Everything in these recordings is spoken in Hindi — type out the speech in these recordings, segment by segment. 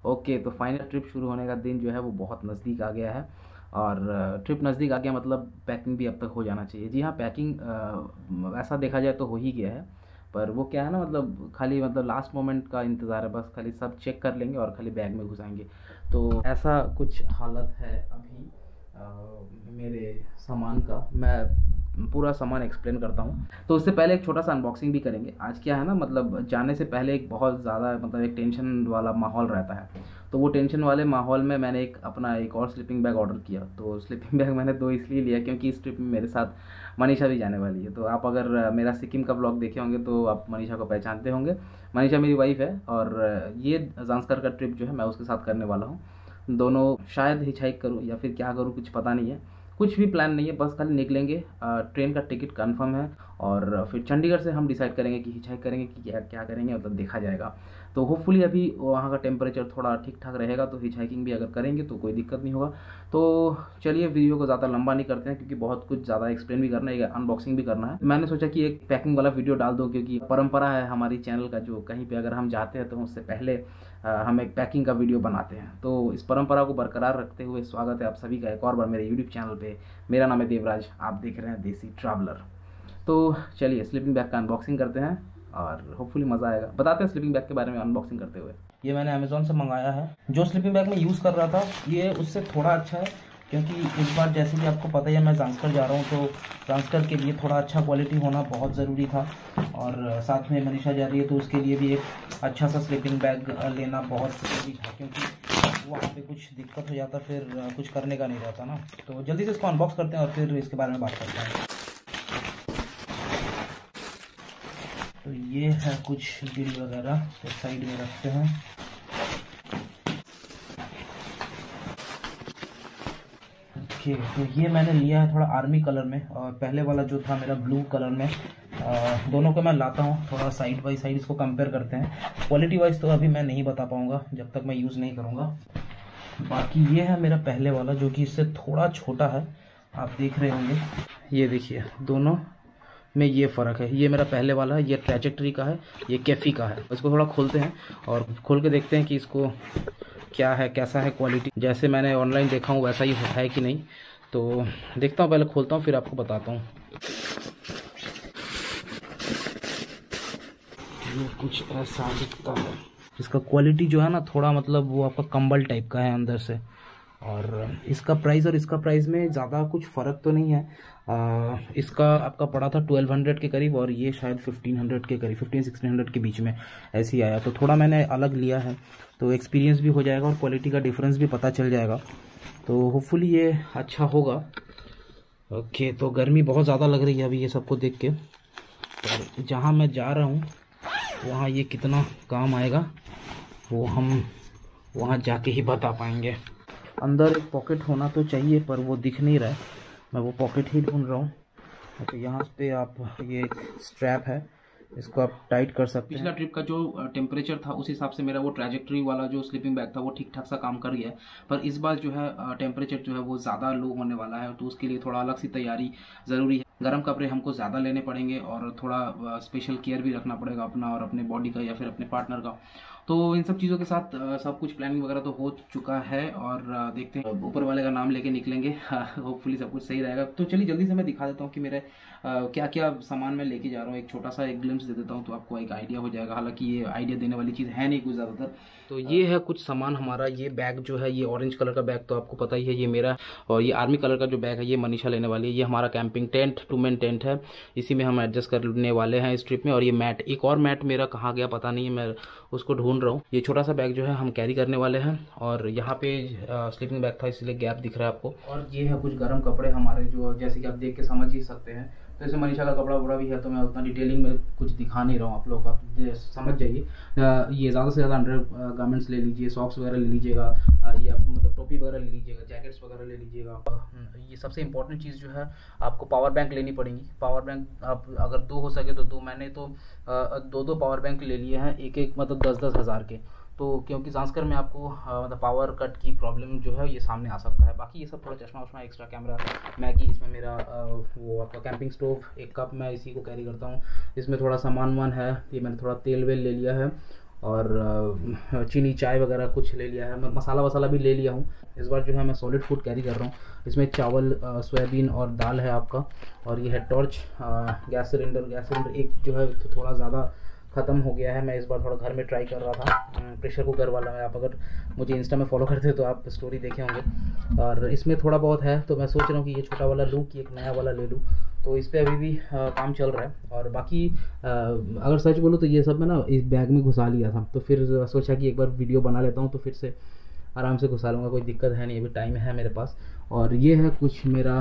ओके, तो फाइनल ट्रिप शुरू होने का दिन जो है वो बहुत नज़दीक आ गया है। और ट्रिप नज़दीक आ गया मतलब पैकिंग भी अब तक हो जाना चाहिए। जी हाँ, पैकिंग ऐसा देखा जाए तो हो ही गया है। पर वो क्या है ना, मतलब खाली मतलब लास्ट मोमेंट का इंतज़ार है, बस खाली सब चेक कर लेंगे और खाली बैग में घुसाएंगे। तो ऐसा कुछ हालत है अभी मेरे सामान का। मैं पूरा सामान एक्सप्लेन करता हूँ। तो उससे पहले एक छोटा सा अनबॉक्सिंग भी करेंगे। आज क्या है ना, मतलब जाने से पहले एक बहुत ज़्यादा मतलब एक टेंशन वाला माहौल रहता है। तो वो टेंशन वाले माहौल में मैंने एक और स्लीपिंग बैग ऑर्डर किया। तो स्लीपिंग बैग मैंने 2 इसलिए लिया क्योंकि इस ट्रिप में मेरे साथ मनीषा भी जाने वाली है। तो आप अगर मेरा सिक्किम का ब्लॉग देखे होंगे तो आप मनीषा को पहचानते होंगे। मनीषा मेरी वाइफ़ है और ये ज़ांस्कर का ट्रिप जो है मैं उसके साथ करने वाला हूँ। दोनों शायद हिचहाइक करूँ या फिर क्या करूँ कुछ पता नहीं है। कुछ भी प्लान नहीं है, बस खाली निकलेंगे। ट्रेन का टिकट कंफर्म है और फिर चंडीगढ़ से हम डिसाइड करेंगे कि हिचहाइक करेंगे कि क्या क्या करेंगे, मतलब देखा जाएगा। तो होपफुली अभी वहाँ का टेम्परेचर थोड़ा ठीक ठाक रहेगा तो हिचहाइकिंग भी अगर करेंगे तो कोई दिक्कत नहीं होगा। तो चलिए वीडियो को ज़्यादा लंबा नहीं करते हैं क्योंकि बहुत कुछ ज़्यादा एक्सप्लेन भी करना है, अनबॉक्सिंग भी करना है। मैंने सोचा कि एक पैकिंग वाला वीडियो डाल दो क्योंकि परंपरा है हमारी चैनल का, जो कहीं पे अगर हम जाते हैं तो उससे पहले हम एक पैकिंग का वीडियो बनाते हैं। तो इस परंपरा को बरकरार रखते हुए स्वागत है आप सभी का एक और बार मेरे यूट्यूब चैनल पे। मेरा नाम है देवराज, आप देख रहे हैं देसी ट्रैवलर। तो चलिए स्लीपिंग बैग का अनबॉक्सिंग करते हैं और होपफुली मज़ा आएगा। बताते हैं स्लीपिंग बैग के बारे में अनबॉक्सिंग करते हुए। ये मैंने अमेज़ॉन से मंगाया है। जो स्लीपिंग बैग मैं यूज़ कर रहा था ये उससे थोड़ा अच्छा है क्योंकि इस बार जैसे कि आपको पता ही है मैं ज़ांस्कर जा रहा हूँ, तो ज़ांस्कर के लिए थोड़ा अच्छा क्वालिटी होना बहुत ज़रूरी था। और साथ में मनीषा जा रही है तो उसके लिए भी एक अच्छा सा स्लीपिंग बैग लेना बहुत ज़रूरी था क्योंकि वहाँ पे कुछ दिक्कत हो जाता फिर कुछ करने का नहीं रहता ना। तो जल्दी से इसको अनबॉक्स करते हैं और फिर इसके बारे में बात करते हैं। तो ये है कुछ बिल वगैरह, तो साइड में रखते हैं। ओके, तो ये मैंने लिया है थोड़ा आर्मी कलर में और पहले वाला जो था मेरा ब्लू कलर में। दोनों को मैं लाता हूँ, थोड़ा साइड बाई साइड इसको कंपेयर करते हैं। क्वालिटी वाइज तो अभी मैं नहीं बता पाऊँगा जब तक मैं यूज़ नहीं करूँगा। बाकी ये है मेरा पहले वाला जो कि इससे थोड़ा छोटा है, आप देख रहे होंगे। ये देखिए दोनों में ये फ़र्क है। ये मेरा पहले वाला है, ये ट्रैजेक्टरी का है, ये कैफ़ी का है। इसको थोड़ा खोलते हैं और खोल के देखते हैं कि इसको क्या है, कैसा है क्वालिटी। जैसे मैंने ऑनलाइन देखा हूँ वैसा ही है कि नहीं, तो देखता हूँ। पहले खोलता हूँ फिर आपको बताता हूँ। ये कुछ ऐसा दिखता है। इसका क्वालिटी जो है ना थोड़ा मतलब वो आपका कंबल टाइप का है अंदर से। और इसका प्राइस और इसका प्राइस में ज़्यादा कुछ फ़र्क तो नहीं है। इसका आपका पड़ा था 1200 के करीब और ये शायद 1500 के करीब, 1500-1600 के बीच में ऐसे ही आया। तो थोड़ा मैंने अलग लिया है तो एक्सपीरियंस भी हो जाएगा और क्वालिटी का डिफरेंस भी पता चल जाएगा। तो होपफुली ये अच्छा होगा। ओके, तो गर्मी बहुत ज़्यादा लग रही है अभी ये सबको देख के। और जहाँ मैं जा रहा हूँ वहाँ ये कितना काम आएगा वो हम वहाँ जाके ही बता पाएंगे। अंदर एक पॉकेट होना तो चाहिए पर वो दिख नहीं रहा है, मैं वो पॉकेट ही ढूंढ रहा हूँ। तो यहाँ पे आप ये एक स्ट्रैप है, इसको आप टाइट कर सकते हैं। पिछला ट्रिप का जो टेम्परेचर था उस हिसाब से मेरा वो ट्रैजेक्टरी वाला जो स्लीपिंग बैग था वो ठीक ठाक सा काम कर गया है। पर इस बार जो है टेम्परेचर जो है वो ज़्यादा लो होने वाला है, तो उसके लिए थोड़ा अलग सी तैयारी ज़रूरी है। गर्म कपड़े हमको ज़्यादा लेने पड़ेंगे और थोड़ा स्पेशल केयर भी रखना पड़ेगा अपना और अपने बॉडी का या फिर अपने पार्टनर का। तो इन सब चीज़ों के साथ सब कुछ प्लानिंग वगैरह तो हो चुका है और देखते हैं, ऊपर वाले का नाम लेके निकलेंगे। होपफुली सब कुछ सही रहेगा। तो चलिए जल्दी से मैं दिखा देता हूँ कि मेरे क्या क्या सामान मैं लेके जा रहा हूँ। एक छोटा सा एक ग्लिम्स दे देता हूँ तो आपको एक आइडिया हो जाएगा। हालांकि ये आइडिया देने वाली चीज़ है नहीं कुछ ज़्यादातर। तो ये है कुछ सामान हमारा। ये बैग जो है ये ऑरेंज कलर का बैग तो आपको पता ही है ये मेरा, और ये आर्मी कलर का जो बैग है ये मनीषा लेने वाली है। ये हमारा कैंपिंग टेंट, 2 मैन टेंट है, इसी में हम एडजस्ट करने वाले हैं इस ट्रिप में। और ये मैट, एक और मैट मेरा कहाँ गया पता नहीं है, मैं उसको ढूंढ रहा हूँ। ये छोटा सा बैग जो है हम कैरी करने वाले हैं और यहाँ पे स्लीपिंग बैग था इसलिए गैप दिख रहा है आपको। और ये है कुछ गर्म कपड़े हमारे जो जैसे कि आप देख के समझ ही सकते हैं। तो जैसे मनीषा का कपड़ा वपड़ा भी है तो मैं उतना डिटेलिंग में कुछ दिखा नहीं रहा हूँ, आप लोग आप समझ जाइए। ये ज़्यादा से ज़्यादा अंडर गारमेंट्स ले लीजिए, सॉक्स वगैरह ले लीजिएगा, ये आप मतलब टोपी वगैरह ले लीजिएगा, जैकेट्स वगैरह ले लीजिएगा। ये सबसे इंपॉर्टेंट चीज़ जो है आपको पावर बैंक लेनी पड़ेगी। पावर बैंक आप अगर 2 हो सके तो 2, मैंने तो 2 पावर बैंक ले लिए हैं, एक एक मतलब 10-10 हज़ार के। तो क्योंकि ज़ांस्कर में आपको मतलब पावर कट की प्रॉब्लम जो है ये सामने आ सकता है। बाकी ये सब थोड़ा चश्मा वश्मा, एक्स्ट्रा कैमरा, मैगी, इसमें मेरा वो आपका कैंपिंग स्टोव, एक कप मैं इसी को कैरी करता हूँ। इसमें थोड़ा सामान वान है, ये मैंने थोड़ा तेल वेल ले लिया है। और चीनी चाय वगैरह कुछ ले लिया है, मैं मसाला वसाला भी ले लिया हूँ। इस बार जो है मैं सॉलिड फूड कैरी कर रहा हूँ। इसमें चावल, सोयाबीन और दाल है आपका, और ये है टॉर्च। गैस सिलेंडर एक जो है तो थोड़ा ज़्यादा ख़त्म हो गया है। मैं इस बार थोड़ा घर में ट्राई कर रहा था प्रेशर कुकर वाला। मैं, आप अगर मुझे इंस्टा में फॉलो करते हो तो आप स्टोरी देखे होंगे। और इसमें थोड़ा बहुत है तो मैं सोच रहा हूँ कि ये छोटा वाला लूँ कि एक नया वाला ले लूँ। तो इस पे अभी भी काम चल रहा है। और बाकी अगर सच बोलूँ तो ये सब मैं ना इस बैग में घुसा लिया था, तो फिर सोचा कि एक बार वीडियो बना लेता हूँ, तो फिर से आराम से घुसा लूँगा, कोई दिक्कत है नहीं, अभी टाइम है मेरे पास। और ये है कुछ मेरा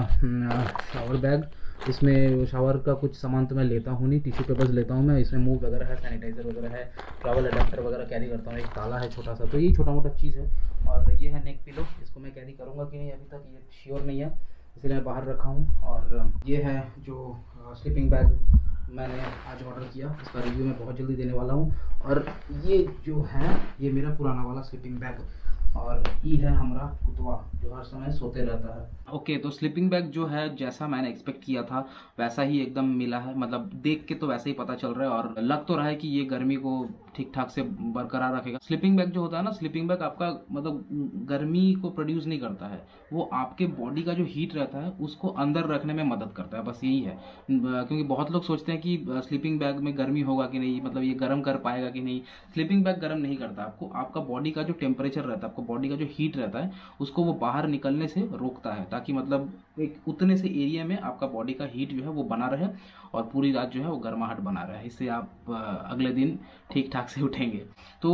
शावर बैग। इसमें शावर का कुछ सामान तो मैं लेता हूँ नहीं, टिश्यू पेपर्स लेता हूँ मैं। इसमें मूव वगैरह है, सैनिटाइज़र वगैरह है, ट्रैवल अडेप्टर वगैरह कैरी करता हूँ। एक ताला है छोटा सा, तो यही छोटा मोटा चीज़ है। और ये है नेक पिलो, इसको मैं कैरी करूँगा कि नहीं अभी तक ये श्योर नहीं है, इसलिए मैं बाहर रखा हूँ। और ये है जो स्लीपिंग बैग मैंने आज ऑर्डर किया, इसका रिव्यू मैं बहुत जल्दी देने वाला हूँ। और ये जो है ये मेरा पुराना वाला स्लीपिंग बैग, और ये है हमारा कुतवा जो हर समय सोते रहता है। ओके, तो स्लीपिंग बैग जो है जैसा मैंने एक्सपेक्ट किया था वैसा ही एकदम मिला है, मतलब देख के तो वैसे ही पता चल रहा है, और लग तो रहा है कि ये गर्मी को ठीक ठाक से बरकरार रखेगा। स्लीपिंग बैग जो होता है ना, स्लीपिंग बैग आपका मतलब गर्मी को प्रोड्यूस नहीं करता है, वो आपके बॉडी का जो हीट रहता है उसको अंदर रखने में मदद करता है, बस यही है। क्योंकि बहुत लोग सोचते हैं कि स्लीपिंग बैग में गर्मी होगा कि नहीं, मतलब ये गर्म कर पाएगा कि नहीं। स्लीपिंग बैग गर्म नहीं करता आपको, आपका बॉडी का जो टेम्परेचर रहता है, आपको बॉडी का जो हीट रहता है उसको वो बाहर निकलने से रोकता है, ताकि मतलब एक उतने से एरिया में आपका बॉडी का हीट जो है वो बना रहे और पूरी रात जो है वो गर्माहट बना रहे। इससे आप अगले दिन ठीक ठाक से उठेंगे। तो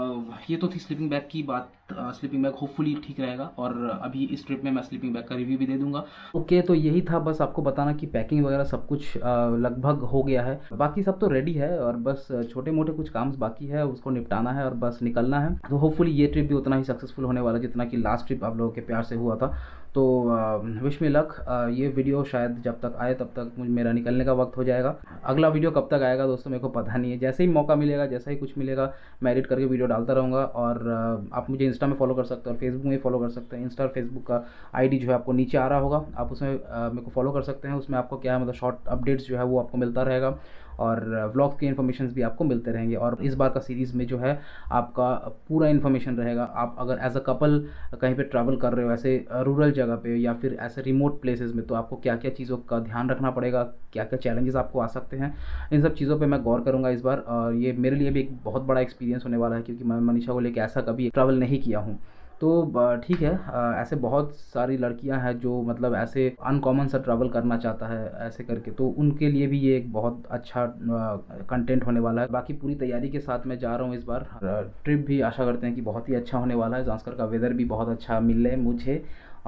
ये तो थी स्लीपिंग बैग की बात। स्लीपिंग बैग होपफुली ठीक रहेगा, और अभी इस ट्रिप में मैं स्लीपिंग बैग का रिव्यू भी दे दूंगा। ओके, तो यही था बस आपको बताना कि पैकिंग वगैरह सब कुछ लगभग हो गया है, बाकी सब तो रेडी है, और बस छोटे मोटे कुछ काम बाकी है, उसको निपटाना है और बस निकलना है। तो होपफुली ये ट्रिप भी उतना ही सक्सेसफुल होने वाला जितना कि लास्ट ट्रिप आप लोगों के प्यार से हुआ था। तो विश मी लक। ये वीडियो शायद जब तक आए तब तक मेरा निकलने का वक्त हो जाएगा। अगला वीडियो कब तक आएगा दोस्तों मेरे को पता नहीं है, जैसे ही मौका मिलेगा, जैसा ही कुछ मिलेगा मैं एडिट करके वीडियो डालता रहूँगा। और आप मुझे इंस्टा में फॉलो कर सकते हो और फेसबुक में फॉलो कर सकते हैं। इंस्टा और फेसबुक का आईडी जो है आपको नीचे आ रहा होगा, आप उसमें मेरे को फॉलो कर सकते हैं। उसमें आपको क्या है, मतलब शॉर्ट अपडेट्स जो है वो आपको मिलता रहेगा, और व्लॉग के इन्फॉर्मेशन भी आपको मिलते रहेंगे। और इस बार का सीरीज़ में जो है आपका पूरा इन्फॉर्मेशन रहेगा। आप अगर एज अ कपल कहीं पे ट्रैवल कर रहे हो ऐसे रूरल जगह पे या फिर ऐसे रिमोट प्लेसेस में, तो आपको क्या क्या चीज़ों का ध्यान रखना पड़ेगा, क्या क्या चैलेंजेस आपको आ सकते हैं, इन सब चीज़ों पे मैं गौर करूँगा इस बार। और ये मेरे लिए भी एक बहुत बड़ा एक्सपीरियंस होने वाला है, क्योंकि मैं मनीषा को लेकर ऐसा कभी ट्रैवल नहीं किया हूँ। तो ठीक है, ऐसे बहुत सारी लड़कियां हैं जो मतलब ऐसे अनकॉमन सा ट्रैवल करना चाहता है ऐसे करके, तो उनके लिए भी ये एक बहुत अच्छा कंटेंट होने वाला है। बाकी पूरी तैयारी के साथ मैं जा रहा हूँ इस बार। ट्रिप भी आशा करते हैं कि बहुत ही अच्छा होने वाला है। ज़ांस्कर का वेदर भी बहुत अच्छा मिले मुझे।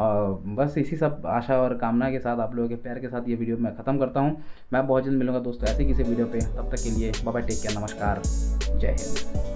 बस इसी सब आशा और कामना के साथ, आप लोगों के प्यार के साथ ये वीडियो मैं ख़त्म करता हूँ। मैं बहुत जल्द मिलूंगा दोस्तों ऐसे किसी वीडियो पे, तब तक के लिए बाय बाय, टेक केयर, नमस्कार, जय हिंद।